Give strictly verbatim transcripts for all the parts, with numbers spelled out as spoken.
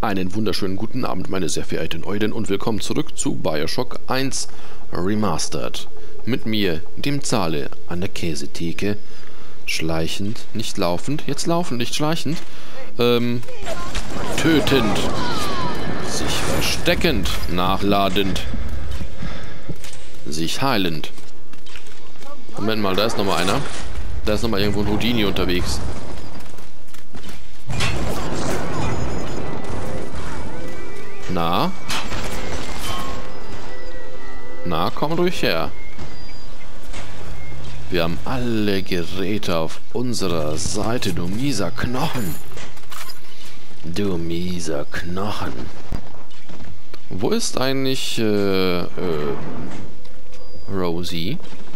Einen wunderschönen guten Abend, meine sehr verehrten Eulen, und willkommen zurück zu Bioshock eins Remastered. Mit mir, dem Zahle, an der Käsetheke, schleichend, nicht laufend, jetzt laufend, nicht schleichend, ähm, tötend, sich versteckend, nachladend, sich heilend. Moment mal, da ist nochmal einer. Da ist nochmal irgendwo ein Houdini unterwegs. Na? Na, komm ruhig her. Wir haben alle Geräte auf unserer Seite, du mieser Knochen. Du mieser Knochen. Wo ist eigentlich, äh, äh, Rosie?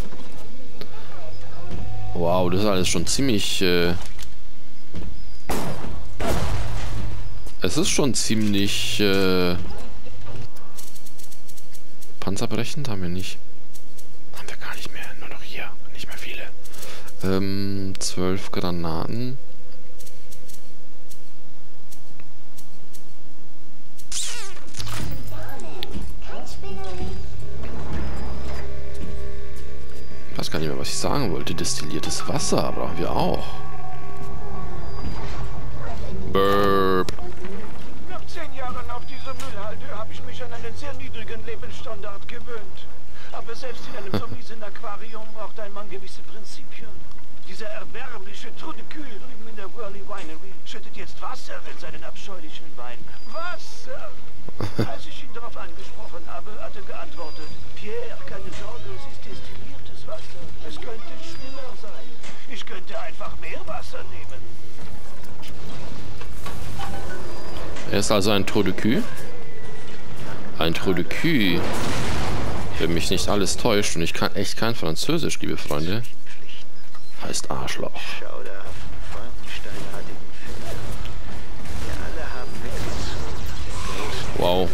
Wow, das ist alles schon ziemlich, äh... Es ist schon ziemlich, äh... panzerbrechend haben wir nicht. Haben wir gar nicht mehr. Nur noch hier. Nicht mehr viele. Ähm, zwölf Granaten. Ich weiß gar nicht mehr, was ich sagen wollte. Destilliertes Wasser brauchen wir auch. Burp. Nach zehn Jahren auf dieser Müllhalde habe ich mich an einen sehr niedrigen Lebensstandard gewöhnt. Aber selbst in einem so miesen Aquarium braucht ein Mann gewisse Prinzipien. Dieser erbärmliche Trudekühl drüben in der Whirly Winery schüttet jetzt Wasser in seinen abscheulichen Wein. Wasser! Als ich ihn darauf angesprochen habe, hat er geantwortet: Pierre, keine Sorge, es ist destilliertes Wasser. Es könnte schlimmer sein. Ich könnte einfach mehr Wasser nehmen. Er ist also ein Trudekühl. Ein Trudekühl. Wenn mich nicht alles täuscht, und ich kann echt kein Französisch, liebe Freunde, heißt Arschloch. Schauderhaften, frankensteinartigen Finger. Wir alle haben mitgezogen. Wow.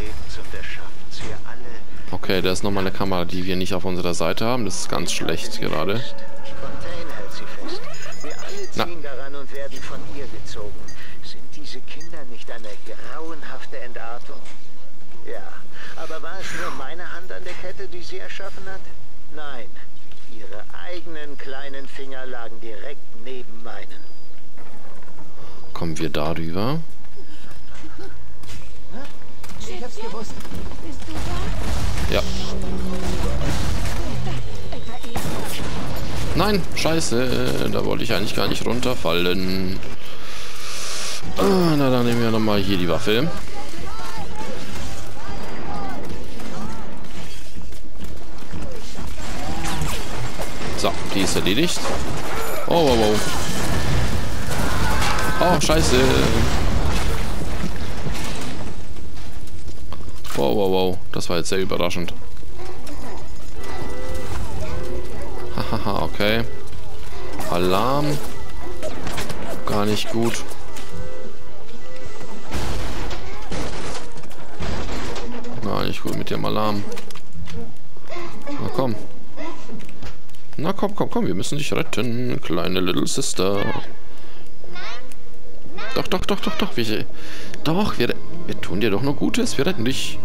Okay, da ist nochmal eine Kamera, die wir nicht auf unserer Seite haben. Das ist ganz schlecht gerade. Fontaine hält sie fest. Wir alle ziehen daran und werden von ihr gezogen. Sind diese Kinder nicht eine grauenhafte Entartung? Ja, aber war es nur meine Hand an der Kette, die sie erschaffen hat? Nein, ihre eigenen kleinen Finger lagen direkt neben meinen. Kommen wir darüber? Ich hab's gewusst. Bist du da? Ja. Nein, scheiße. Da wollte ich eigentlich gar nicht runterfallen. Ah, na, dann nehmen wir nochmal hier die Waffe. So, die ist erledigt. Oh, wow, wow. Oh, scheiße. Wow, wow, wow. Das war jetzt sehr überraschend. Hahaha, okay. Alarm. Gar nicht gut. Gar nicht gut mit dem Alarm. Na komm. Na komm, komm, komm. Wir müssen dich retten, kleine Little Sister. Doch, doch, doch, doch, doch. Wir, doch, wir, wir tun dir doch nur Gutes. Wir retten dich.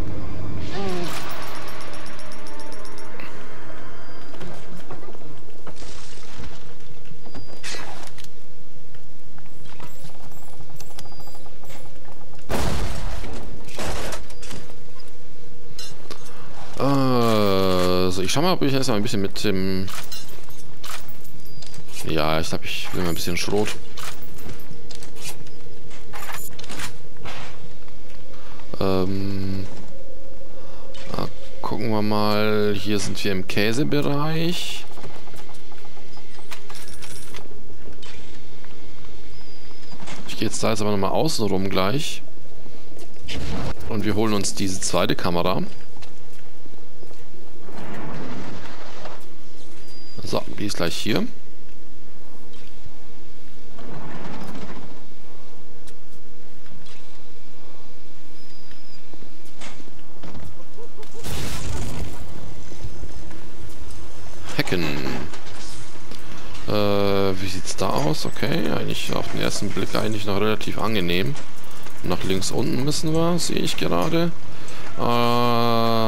Also, ich schau mal, ob ich erstmal ein bisschen mit dem... Ja, ich glaube, ich will mal ein bisschen Schrot. Ähm, na, gucken wir mal. Hier sind wir im Käsebereich. Ich gehe jetzt da jetzt aber nochmal außen rum gleich. Und wir holen uns diese zweite Kamera. So, die ist gleich hier. Hacken. Äh, wie sieht's da aus? Okay, eigentlich auf den ersten Blick eigentlich noch relativ angenehm. Nach links unten müssen wir, sehe ich gerade. Äh,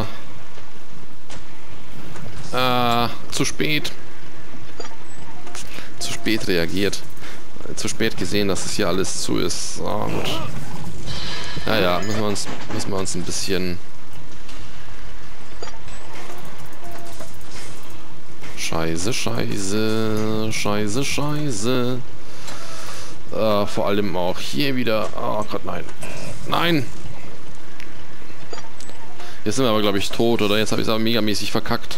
äh, zu spät. Zu spät reagiert. Zu spät gesehen, dass es hier alles zu ist. Oh, gut. Ja, ja, müssen wir uns, müssen wir uns ein bisschen... Scheiße, scheiße, scheiße, scheiße. Äh, vor allem auch hier wieder... Oh Gott, nein. Nein! Jetzt sind wir aber, glaube ich, tot, oder? Jetzt habe ich es aber megamäßig verkackt.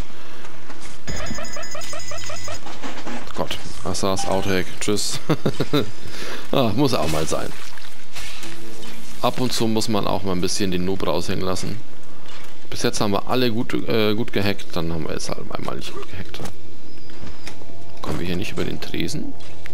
Gott, das war's, Outtake. Tschüss. ah, muss auch mal sein. Ab und zu muss man auch mal ein bisschen den Noob raushängen lassen. Bis jetzt haben wir alle gut, äh, gut gehackt, dann haben wir jetzt halt einmal nicht gut gehackt. Kommen wir hier nicht über den Tresen?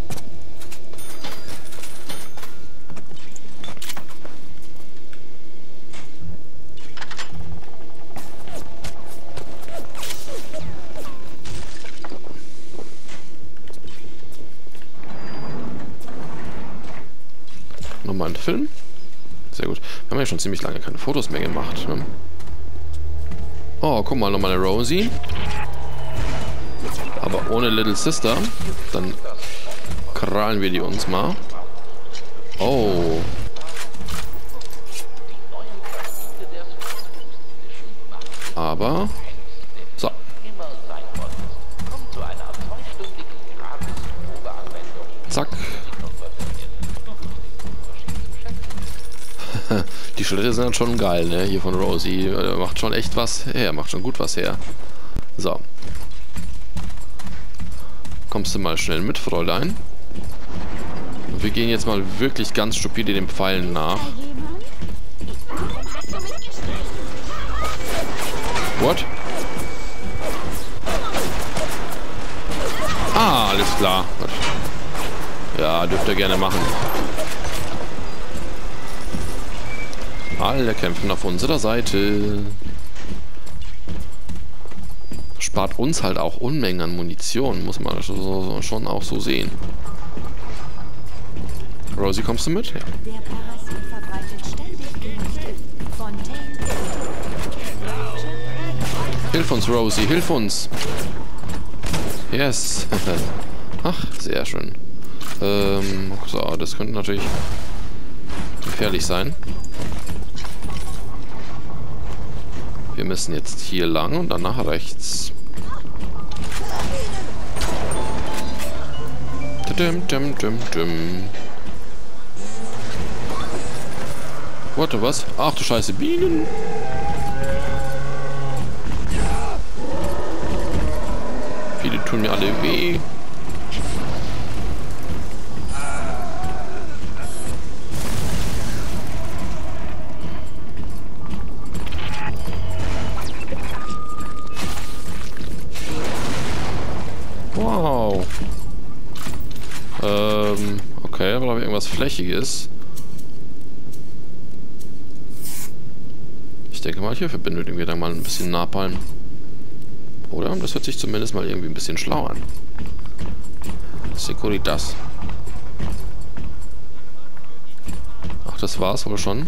Nochmal ein Film. Sehr gut. Wir haben ja schon ziemlich lange keine Fotos mehr gemacht. Ne? Oh, guck mal, nochmal eine Rosie. Aber ohne Little Sister. Dann krallen wir die uns mal. Oh. Aber... So. Zack. Die Schritte sind dann schon geil, ne? Hier von Rosie. Macht schon echt was her. Macht schon gut was her. So. Kommst du mal schnell mit, Fräulein? Und wir gehen jetzt mal wirklich ganz stupide den Pfeilen nach. What? Ah, alles klar. Ja, dürft ihr gerne machen. Alle kämpfen auf unserer Seite. Spart uns halt auch Unmengen an Munition, muss man schon auch so sehen. Rosie, kommst du mit? Ja. Der Parasit verbreitet ständig Gerüchte. Fontaine. Hilf uns, Rosie, hilf uns. Yes. Ach, sehr schön. Ähm, so, das könnte natürlich gefährlich sein. Wir müssen jetzt hier lang und dann nach rechts. Dum, dum, dum, dum. Warte, was? Ach du Scheiße, Bienen. Viele tun mir alle weh. Wow. Ähm, okay, aber da habe ich irgendwas Flächiges. Ich denke mal, hierfür benötigen wir dann mal ein bisschen Napalm. Oder? Das hört sich zumindest mal irgendwie ein bisschen schlau an. Securitas. Ach, das war's wohl schon.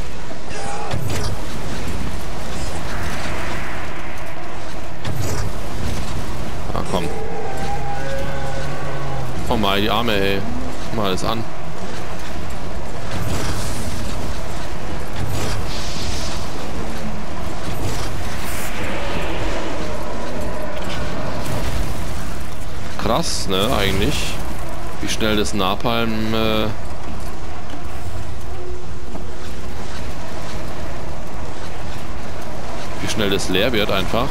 Ah, komm. Oh mal, die Arme, ey. Guck mal alles an. Krass, ne, eigentlich. Wie schnell das Napalm, äh wie schnell das leer wird einfach.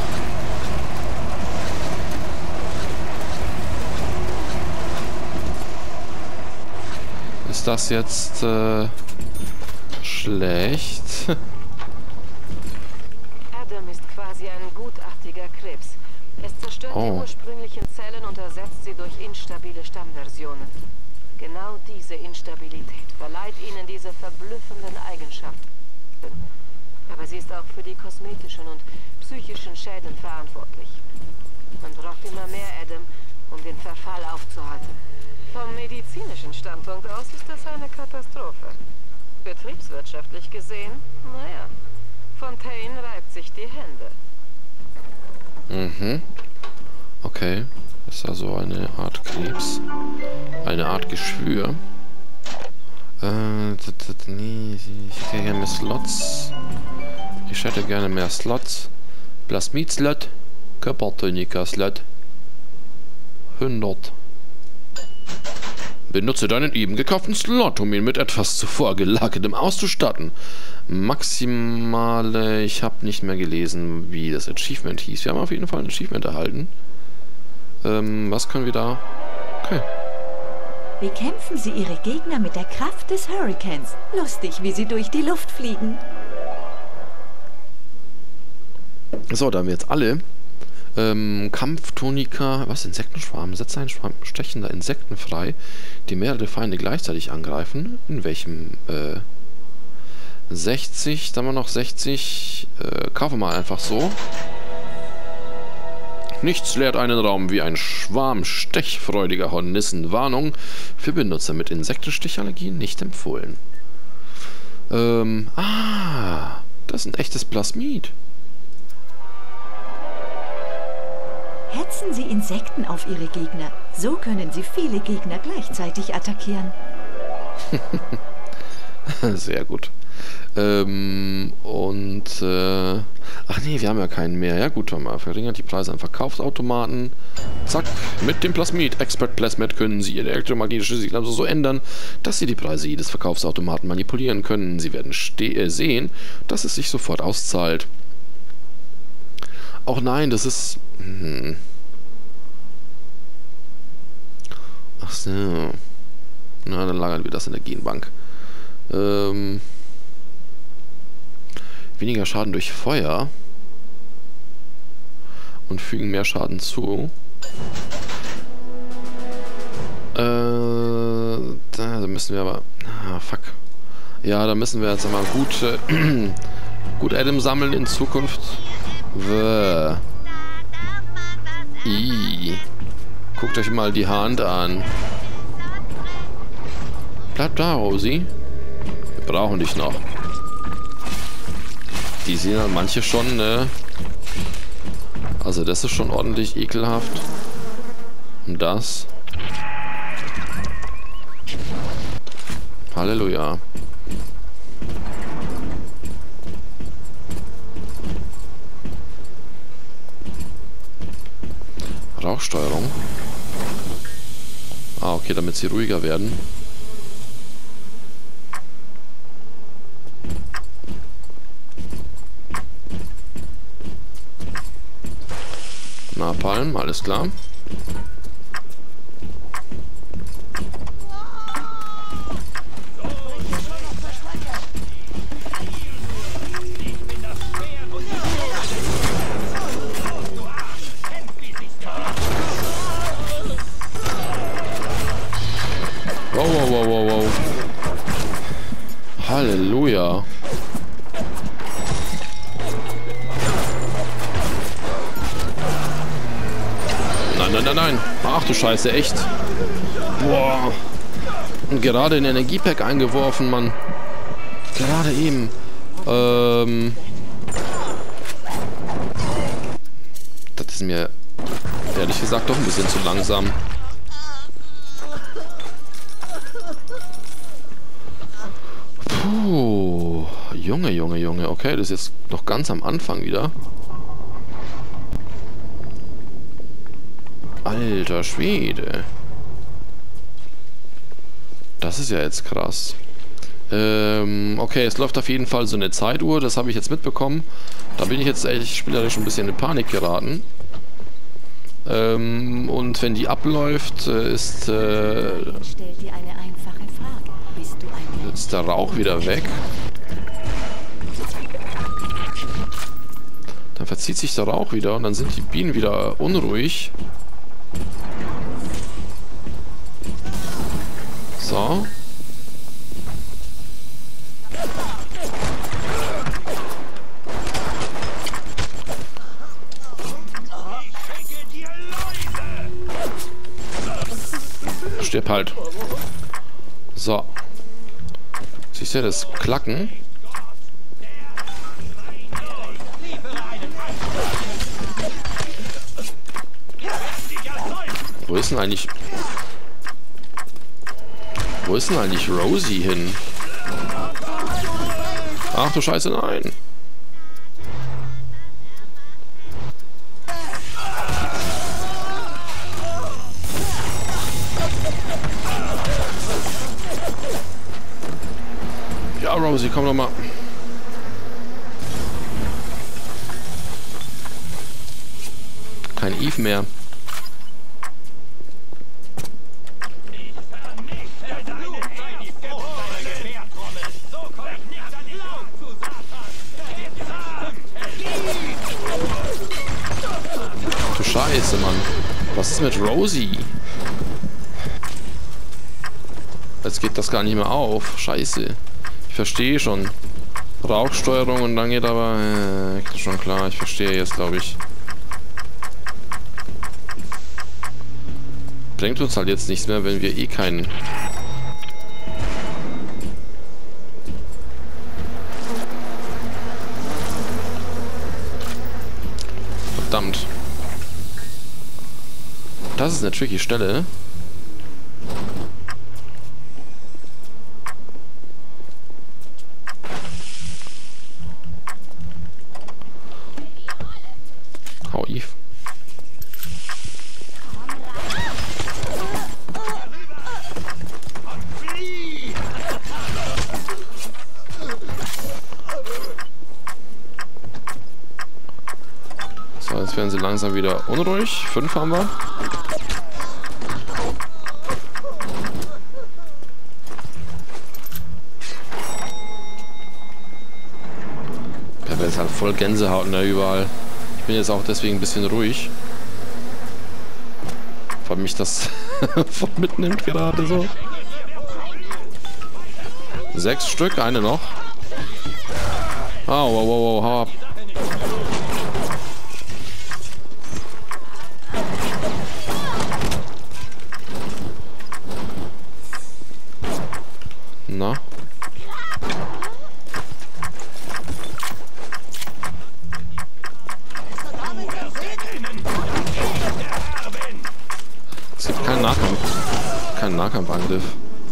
Ist das jetzt äh, schlecht? Adam ist quasi ein gutartiger Krebs. Es zerstört Oh. die ursprünglichen Zellen und ersetzt sie durch instabile Stammversionen. Genau diese Instabilität verleiht ihnen diese verblüffenden Eigenschaften. Aber sie ist auch für die kosmetischen und psychischen Schäden verantwortlich. Man braucht immer mehr Adam, um den Verfall aufzuhalten. Vom medizinischen Standpunkt aus ist das eine Katastrophe. Betriebswirtschaftlich gesehen, naja, Fontaine reibt sich die Hände. Mhm. Okay. Das ist also eine Art Krebs. Eine Art Geschwür. Äh, nee, ich hätte gerne mehr Slots. Ich hätte gerne mehr Slots. Plasmid-Slot. Körpertonika-Slot. hundert. Benutze deinen eben gekauften Slot, um ihn mit etwas zuvor gelagertem auszustatten. Maximale... Ich habe nicht mehr gelesen, wie das Achievement hieß. Wir haben auf jeden Fall ein Achievement erhalten. Ähm, was können wir da... Okay. Bekämpfen Sie Ihre Gegner mit der Kraft des Hurrikans. Lustig, wie sie durch die Luft fliegen. So, da haben wir jetzt alle. Ähm, Kampftonika, was? Insektenschwarm. Setze einen Schwarm stechender Insekten frei, die mehrere Feinde gleichzeitig angreifen. In welchem, äh, sechzig, dann haben wir noch sechzig. Äh, kaufen wir mal einfach so. Nichts leert einen Raum wie ein Schwarm stechfreudiger Hornissen. Warnung, für Benutzer mit Insektenstichallergien nicht empfohlen. Ähm, ah, das ist ein echtes Plasmid. Hetzen Sie Insekten auf Ihre Gegner. So können Sie viele Gegner gleichzeitig attackieren. Sehr gut. Ähm, und, äh, ach nee, wir haben ja keinen mehr. Ja gut, haben wir verringert die Preise an Verkaufsautomaten. Zack, mit dem Plasmid, Expert Plasmid, können Sie Ihre elektromagnetische Signale so ändern, dass Sie die Preise jedes Verkaufsautomaten manipulieren können. Sie werden äh, sehen, dass es sich sofort auszahlt. Auch nein, das ist... Hm. Ach so. Na, dann lagern wir das in der Genbank. Ähm... Weniger Schaden durch Feuer und fügen mehr Schaden zu. Äh, da müssen wir aber... Ah, fuck. Ja, da müssen wir jetzt einmal gut, äh, gut Adam sammeln in Zukunft. Wäh. I. Guckt euch mal die Hand an. Bleib da, Rosi. Wir brauchen dich noch. Die sehen halt manche schon, ne? Also das ist schon ordentlich ekelhaft. Und das. Halleluja. Rauchsteuerung. Ah, okay, damit sie ruhiger werden. Napalm, alles klar. Wow, wow, wow, wow, wow. Halleluja. Nein, nein, nein, nein. Ach du Scheiße, echt. Boah. Und gerade in Energiepack eingeworfen, Mann. Gerade eben. Ähm. Das ist mir ehrlich gesagt doch ein bisschen zu langsam. Puh. Junge, Junge, Junge. Okay, das ist jetzt noch ganz am Anfang wieder. Alter Schwede. Das ist ja jetzt krass. Ähm, okay, es läuft auf jeden Fall so eine Zeituhr. Das habe ich jetzt mitbekommen. Da bin ich jetzt echt spielerisch ein bisschen in Panik geraten. Ähm, und wenn die abläuft, ist, äh, ist der Rauch wieder weg. Dann verzieht sich der Rauch wieder und dann sind die Bienen wieder unruhig. So. Stirb halt. So. Siehst du das Klacken? Wo ist denn eigentlich... Wo ist denn eigentlich Rosie hin? Ach du Scheiße, nein! Ja, Rosie, komm doch mal. Kein Eve mehr. Du Scheiße, Mann. Was ist mit Rosie? Jetzt geht das gar nicht mehr auf. Scheiße. Ich verstehe schon. Rauchsteuerung und dann geht aber... Äh, schon klar, ich verstehe jetzt, glaube ich. Bringt uns halt jetzt nichts mehr, wenn wir eh keinen... Verdammt. Das ist eine tricky Stelle. Hau Eve. So, jetzt werden sie langsam wieder unruhig. Fünf haben wir. Da ist halt voll Gänsehaut da überall. Ich bin jetzt auch deswegen ein bisschen ruhig. Weil mich das voll mitnimmt gerade so. Sechs Stück, eine noch. Ah, wow, wow, wow, hau ab. Na? Es gibt keinen Nahkampf. Keinen Nahkampfangriff.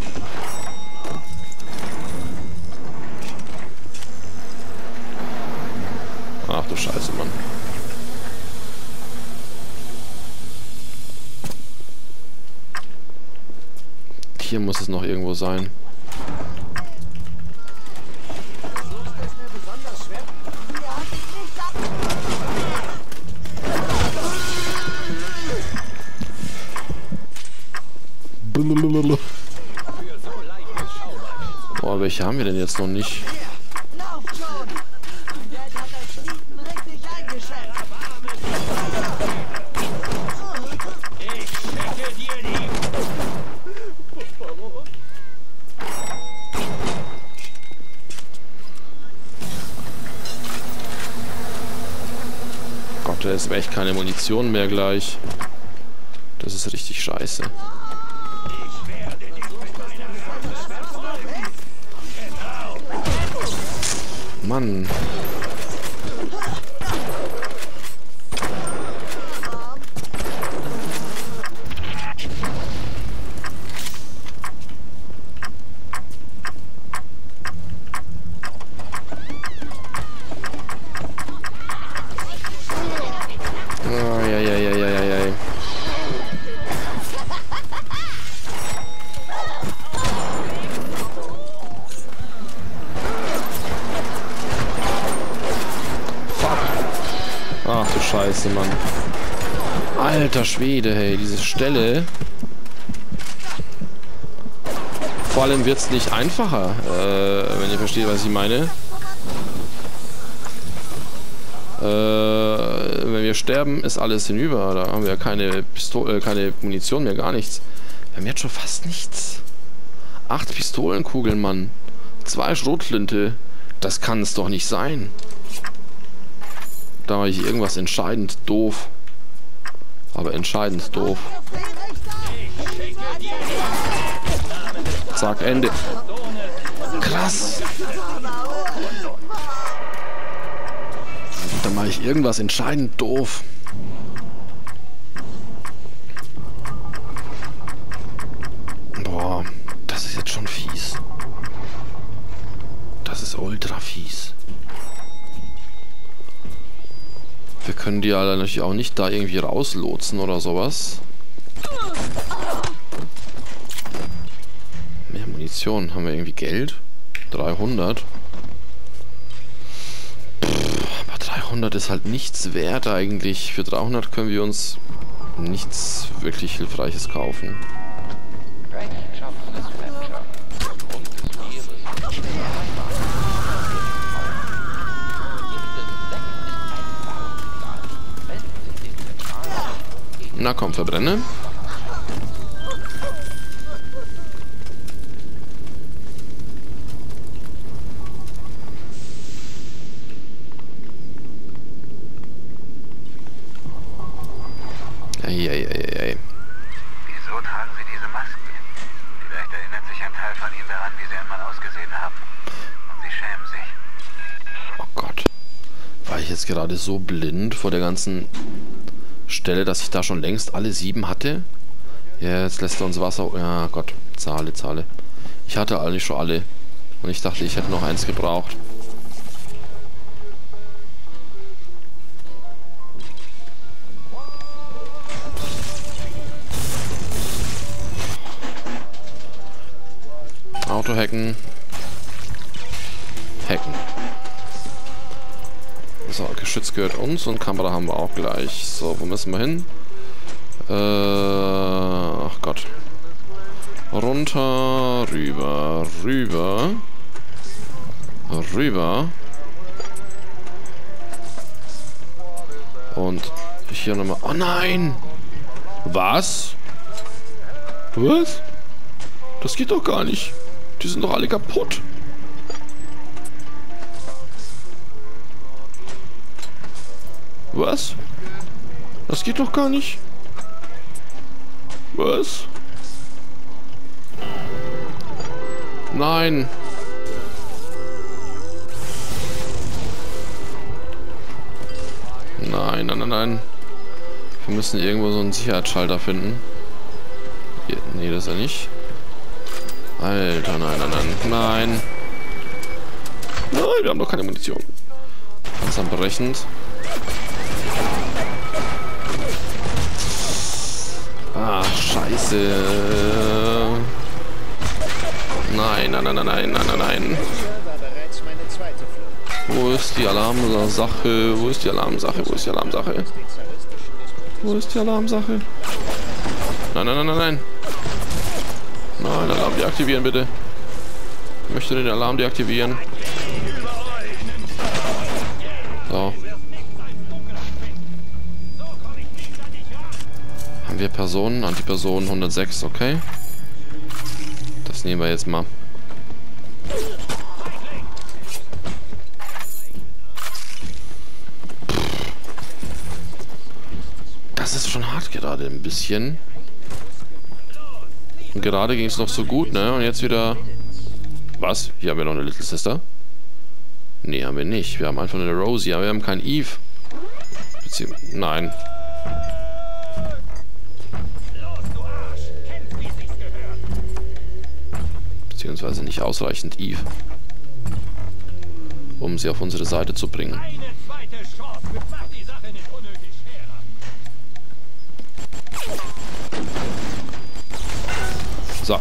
Ach du Scheiße, Mann. Hier muss es noch irgendwo sein. Boah, welche haben wir denn jetzt noch nicht? Gott, da ist echt keine Munition mehr gleich. Das ist richtig scheiße. Mann. Ai, ai, ai, ai, ai, ai. Ach du Scheiße, Mann. Alter Schwede, hey, diese Stelle. Vor allem wird es nicht einfacher, äh, wenn ihr versteht, was ich meine. Äh, wenn wir sterben, ist alles hinüber. Da haben wir keine Pistole, äh, keine Munition mehr, gar nichts. Wir haben jetzt schon fast nichts. Acht Pistolenkugeln, Mann. Zwei Schrotflinte. Das kann es doch nicht sein. Da war ich irgendwas entscheidend doof. Aber entscheidend doof. Zack, Ende. krass. Da mache ich irgendwas entscheidend doof. Boah, das ist jetzt schon fies. Das ist ultra fies. Wir können die ja natürlich auch nicht da irgendwie rauslotsen oder sowas. Mehr Munition. Haben wir irgendwie Geld? dreihundert. Pff, aber dreihundert ist halt nichts wert eigentlich. Für dreihundert können wir uns nichts wirklich Hilfreiches kaufen. Na komm, verbrenne. Eieieiei. Wieso tragen Sie diese Masken? Vielleicht erinnert sich ein Teil von Ihnen daran, wie Sie einmal ausgesehen haben. Und Sie schämen sich. Oh Gott. War ich jetzt gerade so blind vor der ganzen Stelle, dass ich da schon längst alle sieben hatte? Ja, jetzt lässt er uns Wasser... Ja, Gott. Zahle, Zahle. Ich hatte eigentlich schon alle. Und ich dachte, ich hätte noch eins gebraucht. Auto hacken. Hacken. So, Geschütz gehört uns und Kamera haben wir auch gleich. So, wo müssen wir hin? Äh, ach Gott. Runter, rüber, rüber. Rüber. Und hier nochmal. Oh nein! Was? Was? Das geht doch gar nicht. Die sind doch alle kaputt. Was? Das geht doch gar nicht. Was? Nein. Nein, nein, nein, nein. Wir müssen irgendwo so einen Sicherheitsschalter finden. Hier, nee, das ist er nicht. Alter, nein, nein, nein. Nein. Nein, wir haben doch keine Munition. Langsam berechnet. Ah, scheiße. Nein, nein, nein, nein, nein, nein, nein. Wo ist die Alarmsache? Wo ist die Alarmsache? Wo ist die Alarmsache? Wo ist die Alarmsache? Nein, nein, nein, nein, nein. Nein, Alarm deaktivieren, bitte. Ich möchte den Alarm deaktivieren. So. Haben wir Personen? Antipersonen hundertsechs, okay. Das nehmen wir jetzt mal. Das ist schon hart gerade ein bisschen. Und gerade ging es noch so gut, ne? Und jetzt wieder... Was? Hier haben wir noch eine Little Sister? Nee, haben wir nicht. Wir haben einfach eine Rosie, aber wir haben kein Eve. Bezieh Nein. Beziehungsweise nicht ausreichend Eve. Um sie auf unsere Seite zu bringen. So.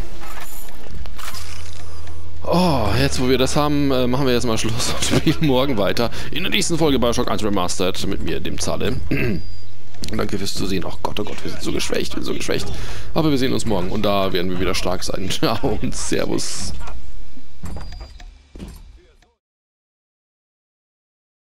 Oh, jetzt wo wir das haben, äh, machen wir jetzt mal Schluss und spielen morgen weiter. In der nächsten Folge BioShock eins Remastered mit mir, dem Zahle. Danke fürs Zusehen. Oh Gott, oh Gott, wir sind so geschwächt, wir sind so geschwächt. Aber wir sehen uns morgen und da werden wir wieder stark sein. Ciao und Servus.